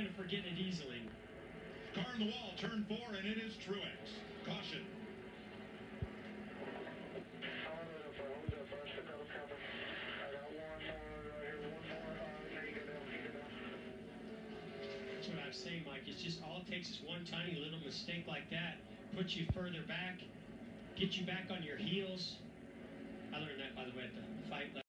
going to forget it easily. Car on the wall, turn 4, and it is Truex. Caution. That's what I was saying, Mike. It's just all it takes is one tiny little mistake like that, puts you further back, get you back on your heels. I learned that, by the way, at the fight.